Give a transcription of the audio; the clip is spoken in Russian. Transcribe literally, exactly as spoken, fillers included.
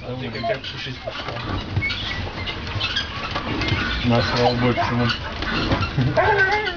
Смотри, какая пушисть пошла. На слава богу, почему.